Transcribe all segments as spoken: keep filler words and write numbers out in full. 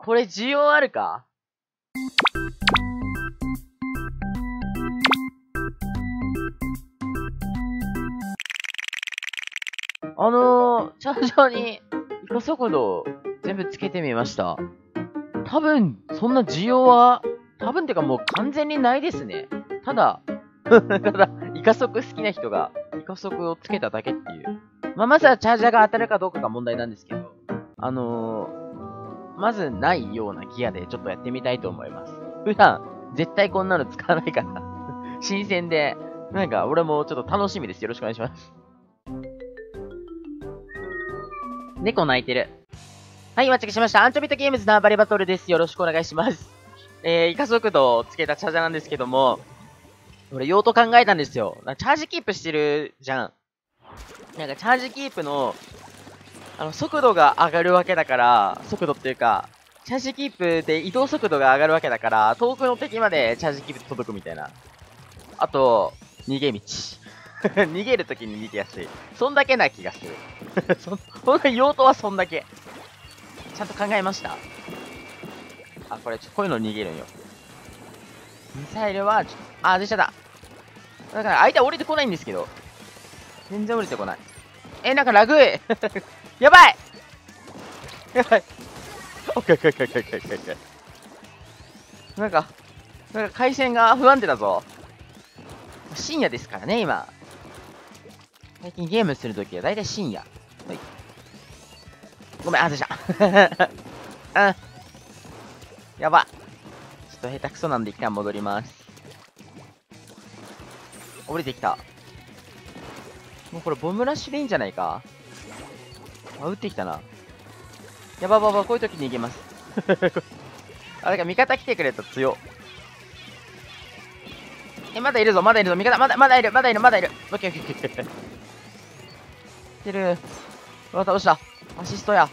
これ需要あるか？あのー、チャージャーに移行速度全部つけてみました。多分、そんな需要は、多分てかもう完全にないですね。ただ、ただ、イカ速好きな人が、イカ速をつけただけっていう。まあ、まずはチャージャーが当たるかどうかが問題なんですけど、あのー、まずないようなギアでちょっとやってみたいと思います。普段、絶対こんなの使わないから、新鮮で、なんか俺もちょっと楽しみです。よろしくお願いします。猫泣いてる。はい、お待ちしました。アンチョビットゲームズのバリバトルです。よろしくお願いします。えー、イカ速度をつけたチャージャーなんですけども、俺用途考えたんですよ。チャージキープしてるじゃん。なんかチャージキープの、あの、速度が上がるわけだから、速度っていうか、チャージキープで移動速度が上がるわけだから、遠くの敵までチャージキープで届くみたいな。あと、逃げ道。逃げるときに逃げやすい。そんだけな気がする。そ、ほんと用途はそんだけ。ちゃんと考えました。あ、これ、こういうの逃げるんよ。ミサイルは、ちょっと、あ、出ちゃった。だから、相手は降りてこないんですけど。全然降りてこない。え、なんかラグいやばいやばいオッケーオッケーオッケーオッケーオッケーオッケー。なんか、なんか回線が不安定だぞ。深夜ですからね、今。最近ゲームするときはだいたい深夜。はい。ごめん、あ、出した。うん。やば。ちょっと下手くそなんで一旦戻ります。降りてきた。もうこれボムラッシュでいいんじゃないか。あ、撃ってきたな。やばばば、こういう時に逃げます。あ、だから味方来てくれると強。え、まだいるぞ、まだいるぞ、味方、まだ、まだいる、まだいる、まだいる。オッケーオッケーオッケー。来てる。うわ、倒した。アシストや。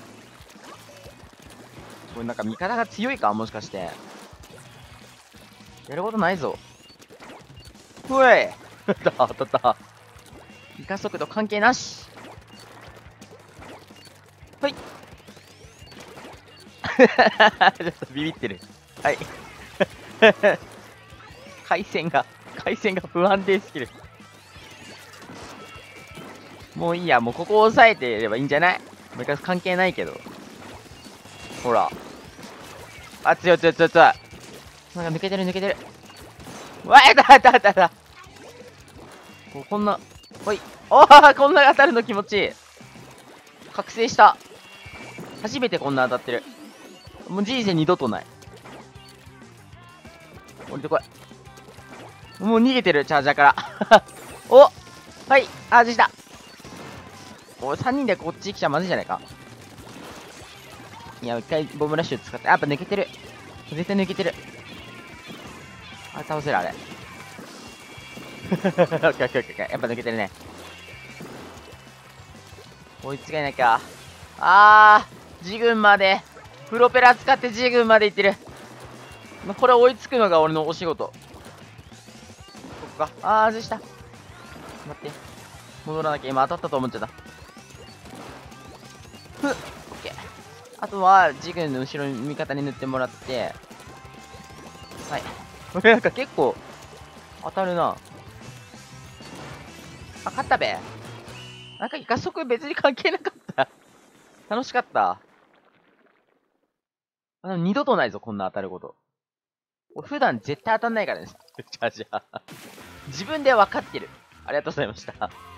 これなんか味方が強いかもしかして。やることないぞ。ふえ当たった。イカ速度関係なし。はい。ちょっとビビってる。はい。回線が、回線が不安定すぎる。もういいや、もうここを押さえてればいいんじゃない？昔関係ないけど。ほら。あ、強い強い強い強い。なんか抜けてる抜けてる。うわ、やったやったやったやった。ここんな、ほい。おー、こんな当たるの気持ちいい。覚醒した。初めてこんな当たってる。もう人生二度とない。降りてこい。もう逃げてる、チャージャーから。おはい、あ、でした。おい、さんにんでこっち来ちゃまずいじゃないか。いや、一回ボムラッシュ使って、やっぱ抜けてる。絶対抜けてる。あ、倒せる、あれ。オッケーオッケーオッケー。やっぱ抜けてるね。追いつけなきゃ。あー、ジグンまで。プロペラ使ってジグンまで行ってる。これ追いつくのが俺のお仕事。ここか。あー、外した。待って。戻らなきゃ。今当たったと思っちゃった。ふっ。オッケー。あとは、ジグンの後ろに味方に塗ってもらって。はい。これなんか結構、当たるな。あ、勝ったべ。なんか、加速別に関係なかった。楽しかった。あの、二度とないぞ、こんな当たること。普段絶対当たんないからね。チャージャー。自分で分かってる。ありがとうございました。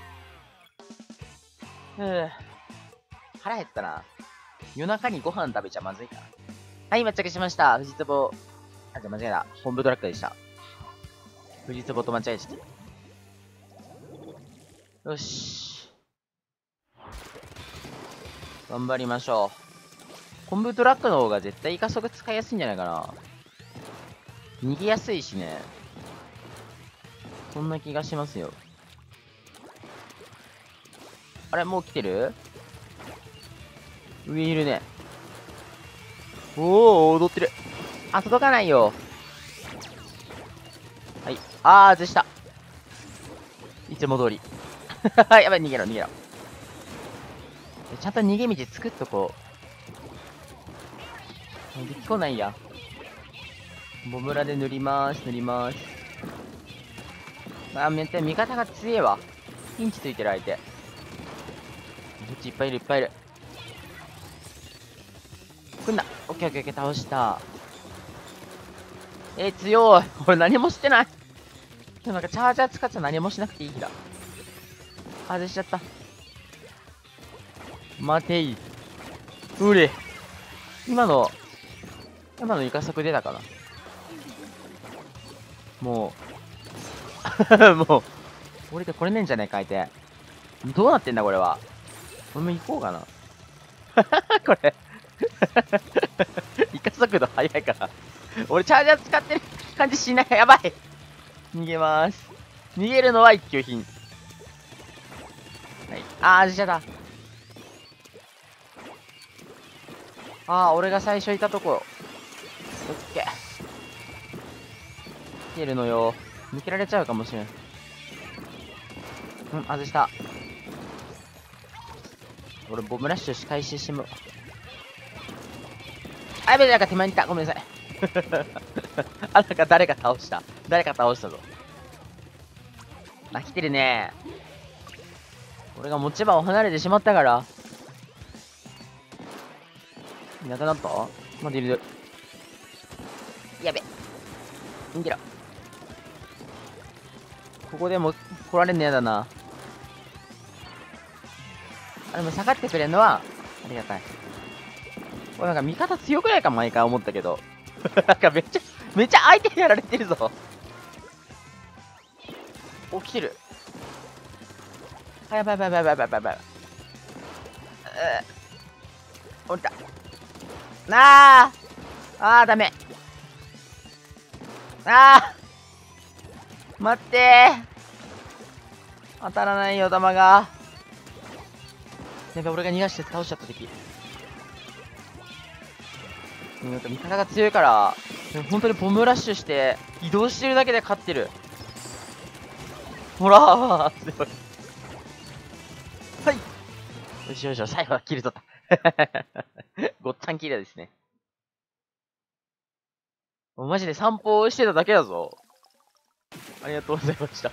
ふぅ。腹減ったな。夜中にご飯食べちゃまずいかな。はい、到着しました。藤壺。あ、じゃ間違えた。本部ドラッグでした。藤壺と間違えちゃった。よし。頑張りましょう。本部トラックの方が絶対加速使いやすいんじゃないかな。逃げやすいしね。そんな気がしますよ。あれ、もう来てる？上いるね。おー、踊ってる。あ、届かないよ。はい。あー、外した。いつも通り。やばい、逃げろ、逃げろ。ちゃんと逃げ道作っとこう。 できこないや。ボムラで塗りまーす、塗りまーす。あ、めっちゃ味方が強えわ。ピンチついてる相手。こっちいっぱいいる、いっぱいいる。来んな。オッケーオッケーオッケー、倒した。えー、強い。俺何もしてない。でもなんかチャージャー使っちゃ何もしなくていい日だ。外しちゃった。待てい。うれ。今の、今のイカ速出たかな。もう、もう、降りてこれねえんじゃねえか、相手。どうなってんだ、これは。これも行こうかな。これ。イカ速度速いから。俺、チャージャー使ってる感じしない。やばい。逃げまーす。逃げるのは一級品。はい。あー、自社だ。あー、俺が最初いたところ。オッケー。逃げるのよ。抜けられちゃうかもしれん。うん、外した。俺、ボムラッシュ開始しても。あ、やべえ、なんか手前にいた。ごめんなさい。あ、なんか誰か倒した。誰か倒したぞ。あ、来てるね。俺が持ち場を離れてしまったから。いなくなった？まだいる。やべ。逃げろ。ここでも来られんのやだな。あ、でも下がってくれるのはありがたい。これなんか味方強くないか毎回思ったけど。なんかめっちゃ、めっちゃ相手にやられてるぞ。起きてる。あ、やばいやばいやばいやばいやばい。降りた。なああー、ダメ。あー、待ってー。当たらないよ、弾が。やべ、俺が逃がして倒しちゃった敵。なんか味方が強いから、本当にボムラッシュして移動してるだけで勝ってる。ほらー、強い。はい。よしよしよし、最後はキル取った。ごっつぁんキルですね。マジで散歩してただけだぞ。ありがとうございました。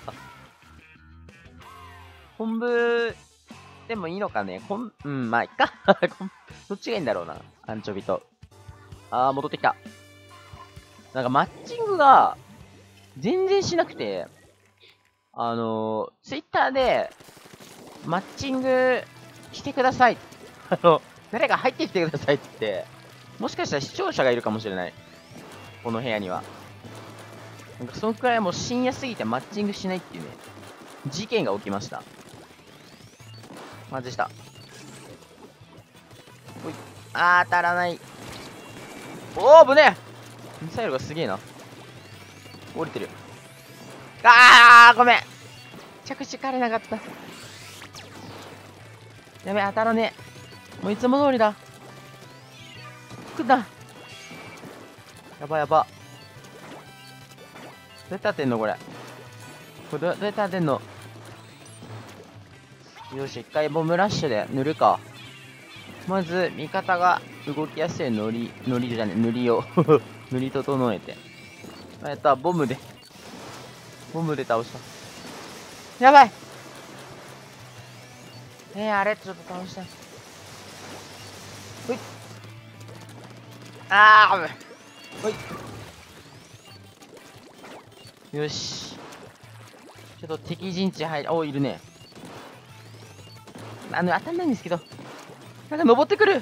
本部でもいいのかね。こん、うん、まあ、いっか。どっちがいいんだろうな。アンチョビと。あー、戻ってきた。なんかマッチングが全然しなくて、あのー、ツイッターで、マッチングしてください。あの、誰か入ってきてくださいって、もしかしたら視聴者がいるかもしれない。この部屋には。なんかそのくらいもう深夜すぎてマッチングしないっていうね、事件が起きました。外した。ほい。あー、当たらない。おー、ぶねえミサイルがすげえな。降りてる。あー、ごめん。着地かれなかった。やべ、当たらねえ。もういつも通りだ。くんな。やばやば。どうやって当てんのこれ。これどうやって当てんの。よし、一回ボムラッシュで塗るか。まず、味方が動きやすい塗り、塗りじゃねえ、塗りを塗り整えて。やった、ボムで。ボムで倒した。やばい。えー、あれちょっと倒したい。ほい。あー、危ない。ほい。よし。ちょっと敵陣地入る。お、いるね。あの、当たんないんですけど。なんか登ってくる。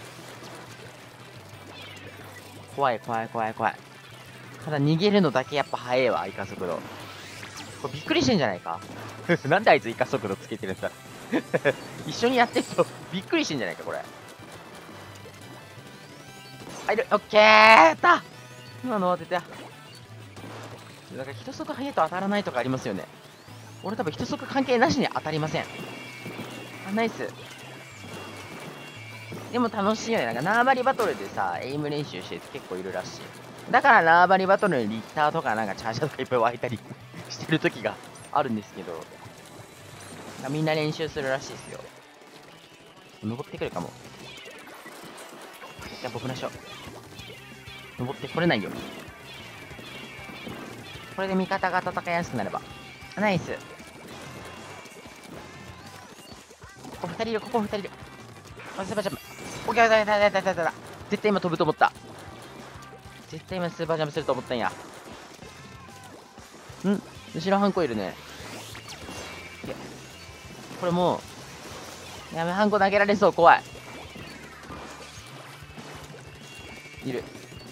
怖い怖い怖い怖い。ただ逃げるのだけやっぱ早いわ、イカ速度。これびっくりしてんじゃないか。なんであいつイカ速度つけてるんだ。一緒にやってるとびっくりしてんじゃないか、これ。入る。オッケーやった今の当てた。なんか一速速いと当たらないとかありますよね。俺多分一速関係なしに当たりません。あ、ナイス。でも楽しいよね。なんか縄張りバトルでさ、エイム練習してる人結構いるらしい。だから縄張りバトルにリッターとかなんかチャージャーとかいっぱい湧いたりしてる時があるんですけど、みんな練習するらしいですよ。登ってくるかも。じゃあ僕のしょ。 登ってこれないよ。これで味方が戦いやすくなれば。ナイス。ここ二人いる、ここ二人いる。あ、スーパージャンプ。オッケー、だだだだだだだ。絶対今飛ぶと思った。絶対今スーパージャンプすると思ったんや。ん後ろハンコいるね。これもう、やべ、ハンコ投げられそう、怖い。いる。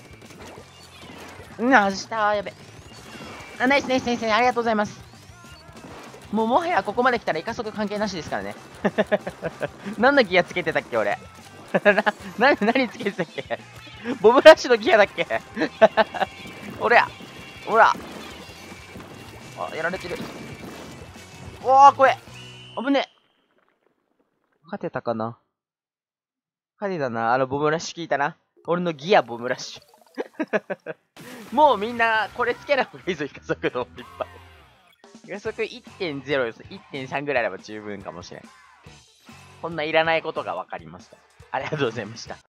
うん、外したー、やべ。あ、ナイスナイスナイス、ありがとうございます。もうもはやここまで来たらイカ速関係なしですからね。何のギアつけてたっけ、俺。な、な、何つけてたっけ。ボブラッシュのギアだっけ。俺や。ほら。あ、やられてる。おー、怖え。危ねえ。勝てたかな。勝てたな。あのボブラッシュ聞いたな。俺のギアボブラッシュ。もうみんな、これつけない方がいいぞ、イカ速度いっぱい。イカ速 いってんゼロ より いってんさん ぐらいあれば十分かもしれない。こんないらないことが分かりました。ありがとうございました。